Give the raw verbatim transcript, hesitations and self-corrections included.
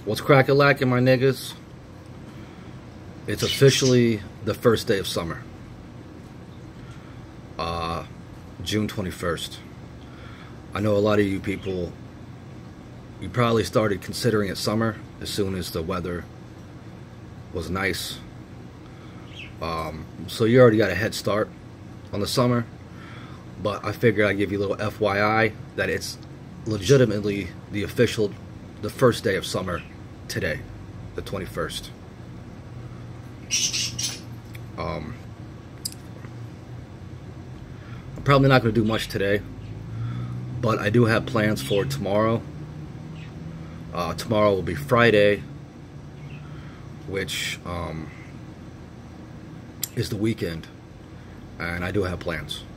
What's crack-a-lackin', my niggas? It's officially the first day of summer. Uh, June twenty-first. I know a lot of you people, you probably started considering it summer as soon as the weather was nice. Um, so you already got a head start on the summer. But I figured I'd give you a little F Y I that it's legitimately the official, the first day of summer today, the twenty-first. Um, I'm probably not going to do much today, but I do have plans for tomorrow. Uh, tomorrow will be Friday, which um, is the weekend, and I do have plans.